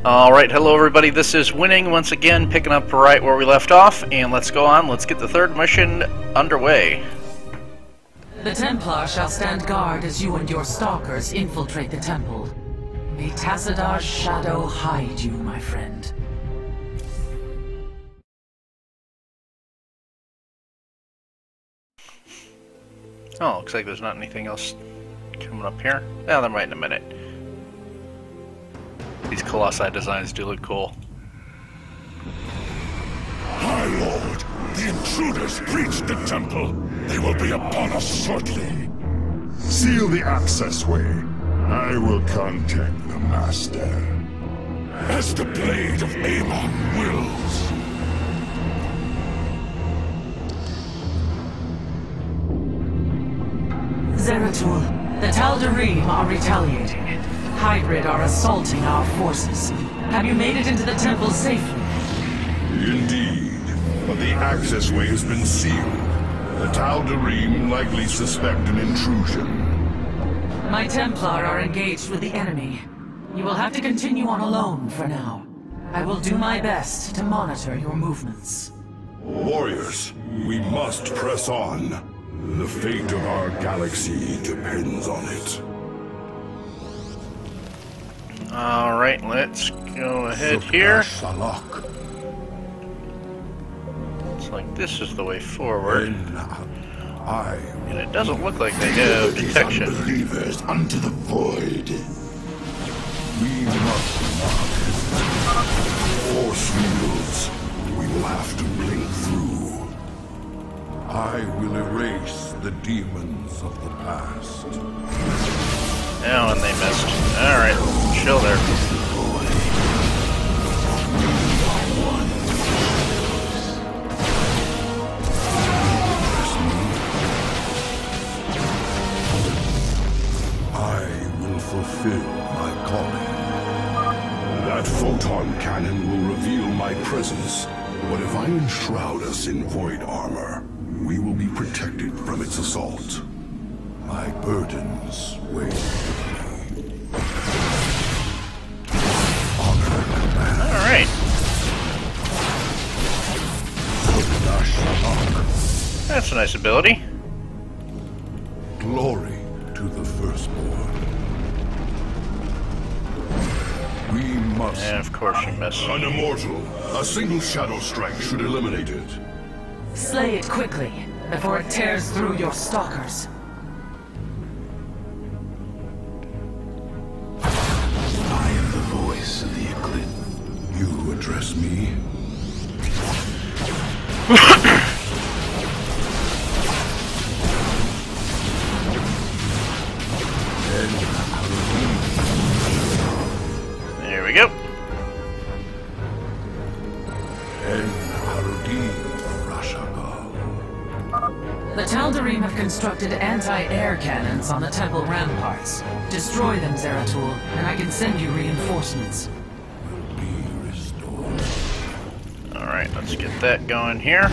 Alright, hello everybody, this is Winning once again, picking up right where we left off, and let's go on, let's get the third mission underway. The Templar shall stand guard as you and your stalkers infiltrate the temple. May Tassadar's shadow hide you, my friend. Oh, looks like there's not anything else coming up here. Yeah, there might in a minute. These Colossi designs do look cool. My lord, the intruders breached the temple. They will be upon us shortly. Seal the access way. I will contact the Master. As the blade of Amon wills. Zeratul, the Tal'Darim are retaliating. Hybrid are assaulting our forces. Have you made it into the temple safely? Indeed, but the access way has been sealed. The Tal'Darim likely suspect an intrusion. My Templar are engaged with the enemy. You will have to continue on alone for now. I will do my best to monitor your movements. Warriors, we must press on. The fate of our galaxy depends on it. Alright, let's go ahead here. Looks like this is the way forward. And it doesn't look like they have detection. Unbelievers unto the void. We must not. Force fields. We will have to blink through. I will erase the demons of the past. Oh, and they missed. Alright, chill there. I will fulfill my calling. That photon cannon will reveal my presence. But if I enshroud us in void armor, we will be protected from its assault. My burdens weigh with me. Honor command. Alright. That's a nice ability. Glory to the firstborn. We must. And of course you missed. An immortal. A single shadow strike should eliminate it. Slay it quickly, before it tears through your stalkers. I am the voice of the eclipse. You address me? There we go. The Tal'Darim have constructed anti-air cannons on the temple ramparts. Destroy them, Zeratul, and I can send you reinforcements. Alright, let's get that going here.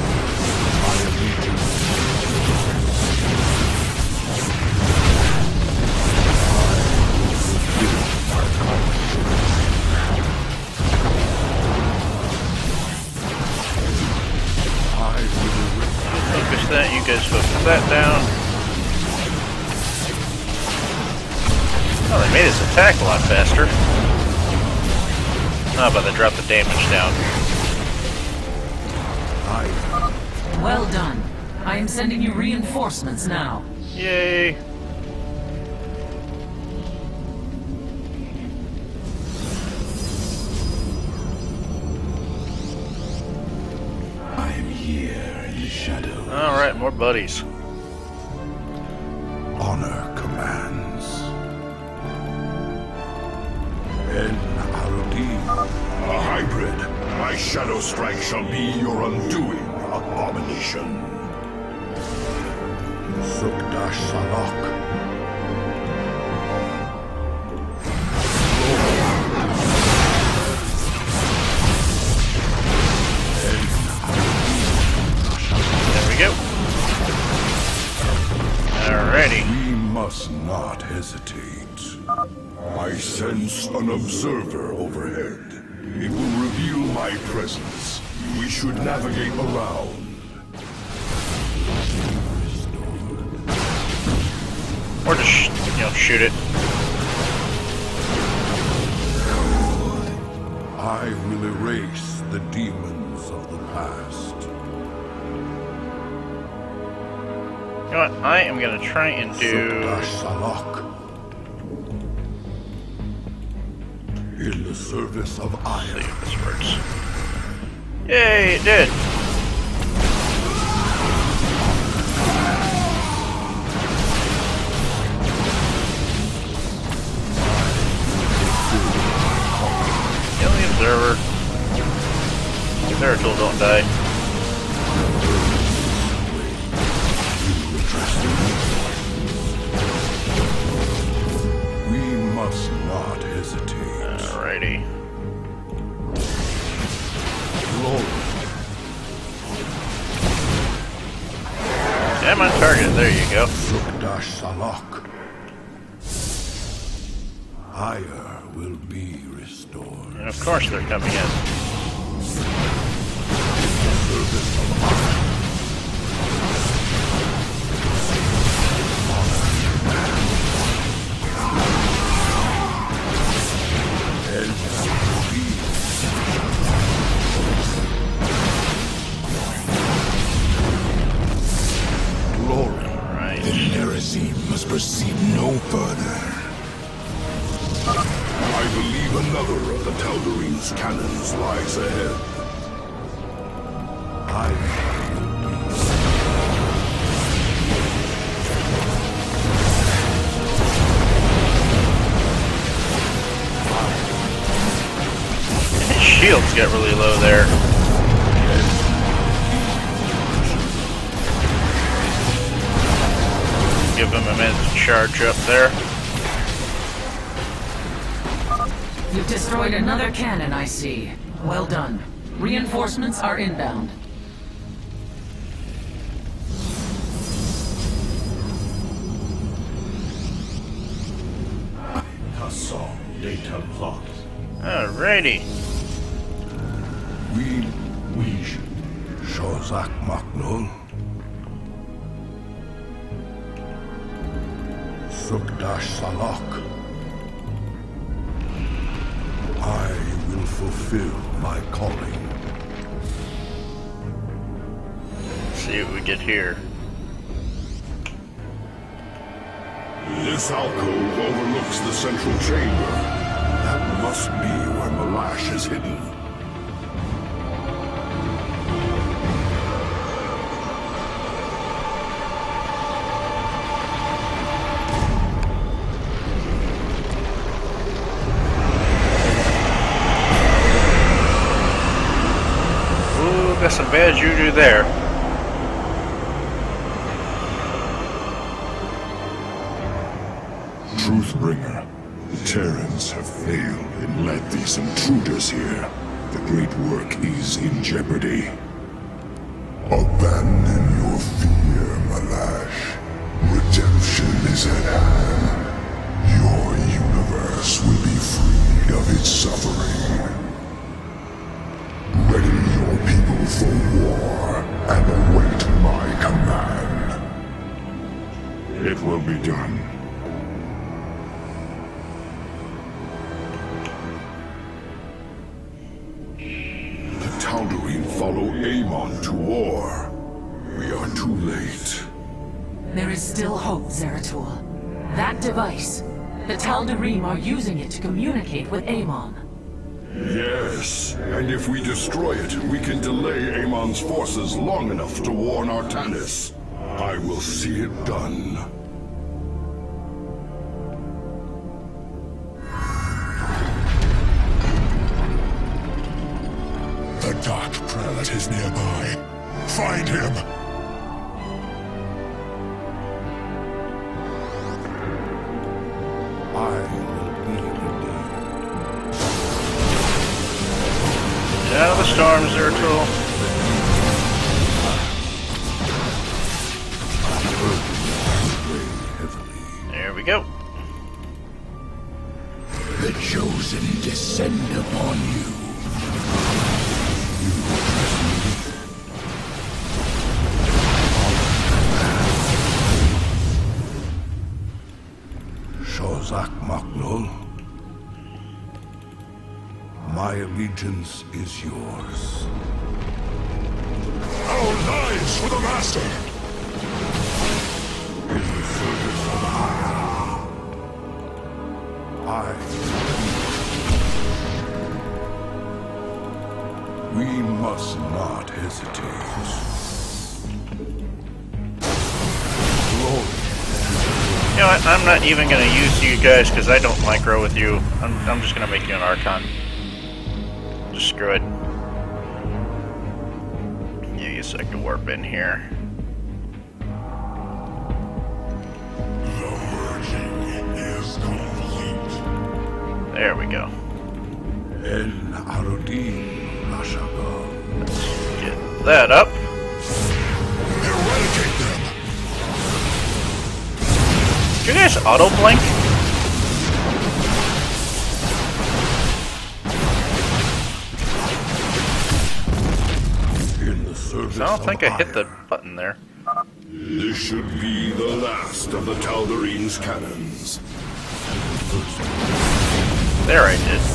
Focus that, you guys focus that down. Oh, they made his attack a lot faster. Oh, but they dropped the damage down. Well done. I am sending you reinforcements now. Yay! I am here in the shadows. Alright, more buddies. Honor commands. En Arudi. A hybrid. My shadow strike shall be your undoing, abomination. Sukdash Salak. There we go. Alrighty. We must not hesitate. I sense an observer overhead. It will reveal my presence. We should navigate around. Or just, shoot it. I will erase the demons of the past. You know what? I am gonna try and do. In the service of Let's see Aya. if this works. Yay! It did. Kill the observer. Zeratul, don't die. We must not hesitate. Alrighty. Lord, I'm on target. There you go. Sukdash Salak. Aya will be restored. And of course they're coming in. Service of Aya. Glory. Right. The heresy must proceed no further. I believe another of the Tal'Darim's cannons lies ahead. I His shields get really low there. Give him a minute to charge up there. You've destroyed another cannon, I see. Well done. Reinforcements are inbound. Alrighty. We Shozak Maknul Sukdash Salak. I will fulfill my calling. Let's see what we get here. This alcove overlooks the central chamber. That must be where Malash is hidden. Ooh, got some bad juju there. Truthbringer, the Terrans have failed and led these intruders here. The great work is in jeopardy. Abandon your fear, Malash. Redemption is at hand. Your universe will be freed of its suffering. Ready your people for war and await my command. It will be done. Tal'Darim follow Amon to war. We are too late. There is still hope, Zeratul. That device, the Tal'Darim are using it to communicate with Amon. Yes, and if we destroy it, we can delay Amon's forces long enough to warn Artanis. I will see it done. The Dark Prelate is nearby. Find him! I will be redeemed. Get out of the storm, Zeratul. There we go. chosen descend upon you. Shozak Maknul, my allegiance is yours. Our lives for the Master! In the service of we must not hesitate. Glory. You know what? I'm not even going to use you guys because I don't micro with you. I'm just going to make you an Archon. Just screw it. Give you a sec to warp in here. The merging is complete. There we go. En Arudin Rashaga. Let's get that up. Eradicate them! Did you guys auto-blink? In the service I don't think I hit the Ire. button there. This should be the last of the Tal'Darine's cannons. There I did.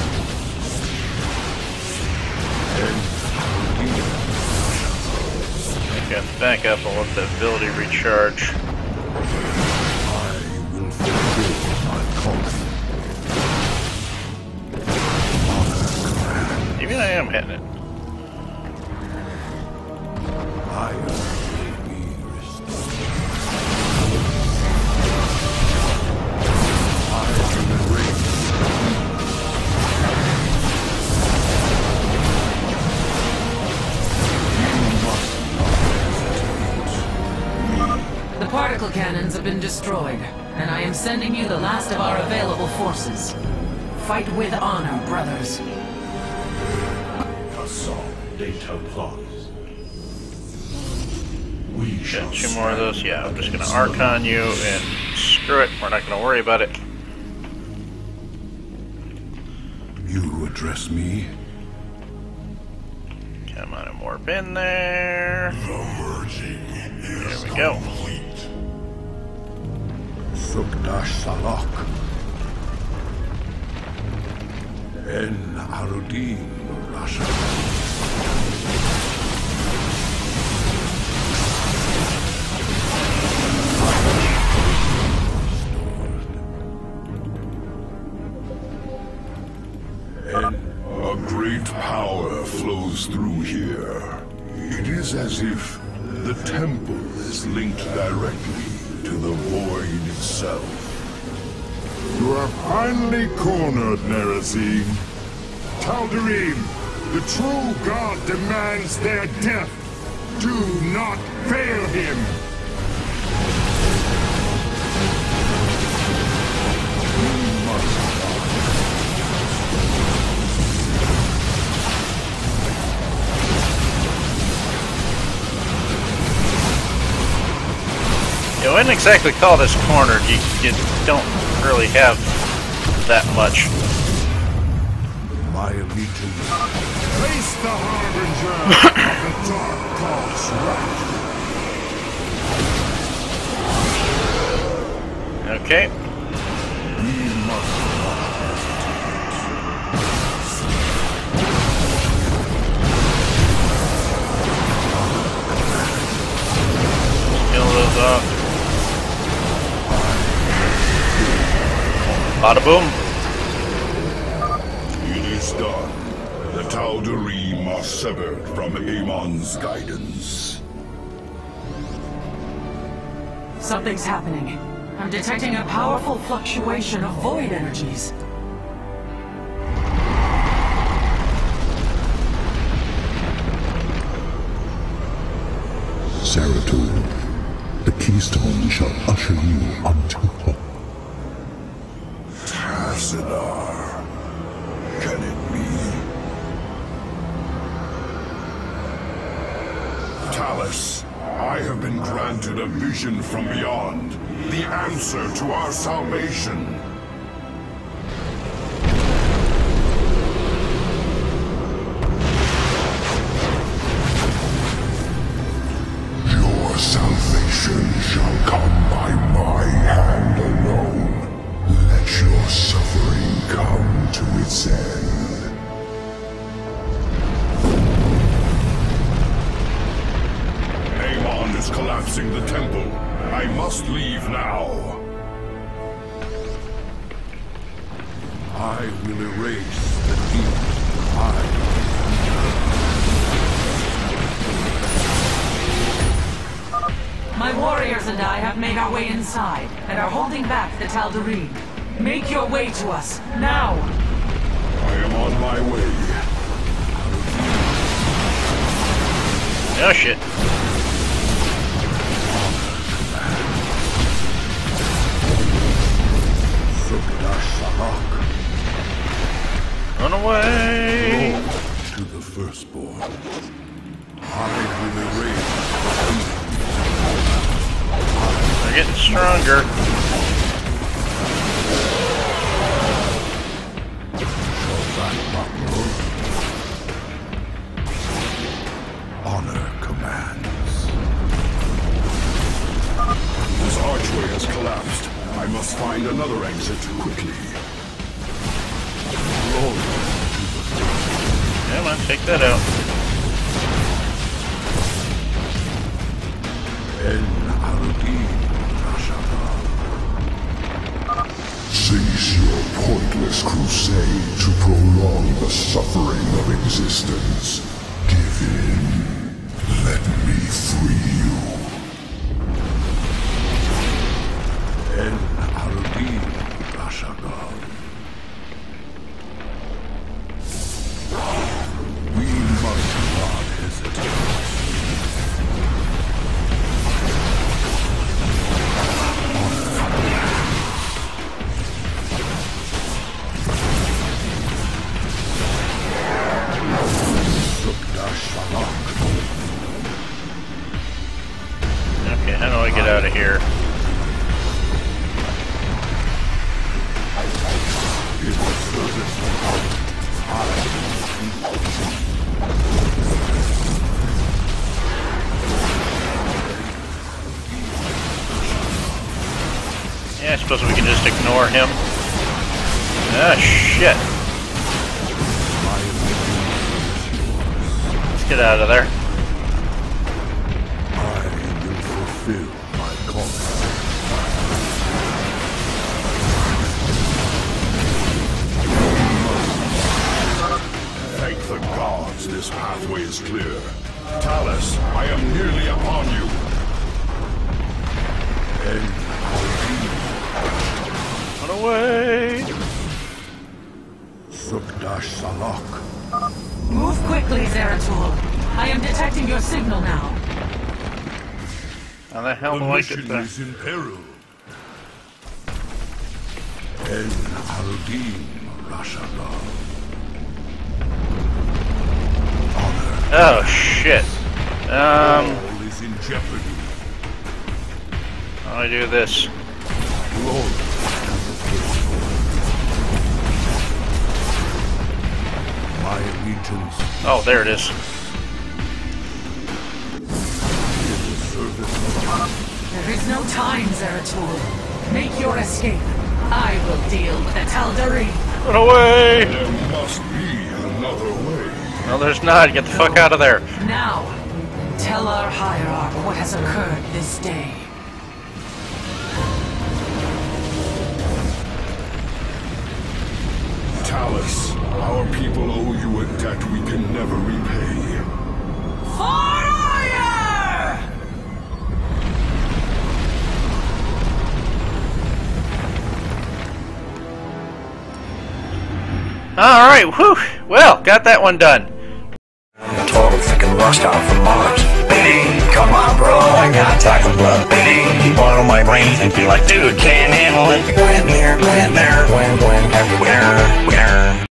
Okay, back up and let the ability recharge. I will fulfill my calling. Maybe I am hitting it. I will be restored. I will erase. The particle cannons have been destroyed, and I am sending you the last of our available forces. Fight with honor, brothers. Assault des Templars. We Got two more of those. Yeah, I'm just going to Archon you and screw it. We're not going to worry about it. You address me? Come on and warp in there. The merging is There we go. complete. Sukdash Salak. En Arudin Rasha. A great power flows through here. It is as if the temple is linked directly to the void itself. You are finally cornered, Nerazine. Tal'Darine, the true god demands their death. Do not fail him! You must You wouldn't exactly call this cornered. You don't really have that much. My allegiance. face the harbinger of the dark god's wrath. Okay. We must not Kill those off. Bada boom. It is done. The Tal'Darim are severed from Amon's guidance. Something's happening. I'm detecting a powerful fluctuation of void energies. Zeratul, the keystone shall usher you unto hope. Tassadar. Can it be? Talus, I have been granted a vision from beyond. The answer to our salvation. wit's end. Amon is collapsing the temple. I must leave now. I will erase the demon. My warriors and I have made our way inside and are holding back the Tal'Darim. Make your way to us, now! I am on my way. Oh shit. Run away! To the firstborn. I will erase. They're getting stronger. Honor commands. This archway has collapsed. I must find another exit quickly. Come on, take that out. Cease your pointless crusade to prolong the suffering of existence. Give in. Let me free you. We must not hesitate. Okay, how do I get out of here? Yeah, I suppose we can just ignore him. Ah, shit. Let's get out of there. I will fulfill my calling. Thank the gods, this pathway is clear. Talus, I am nearly upon you. Run away! Sukdash Salak. Move quickly, Zeratul. I am detecting your signal now. How the hell The do I get mission there? is in peril. En Aldin Rashagal. Oh shit. All is in jeopardy. How do I do this? Glory. My allegiance Oh, there it is. is the service of There is no time, Zeratul. Make your escape. I will deal with the Tal'Darim. Run away! There must be another way. No, there's not. Get the fuck out of there. Now, tell our hierarch what has occurred this day. Talus, our people owe you a debt we can never repay. Fire! Alright, whew. Well, got that one done. Total freaking rockstar from Mars. Baby, come on, bro. I got tackle blood. Baby, you bottle my brains and feel like, dude, can't handle it. Go in there, everywhere, where.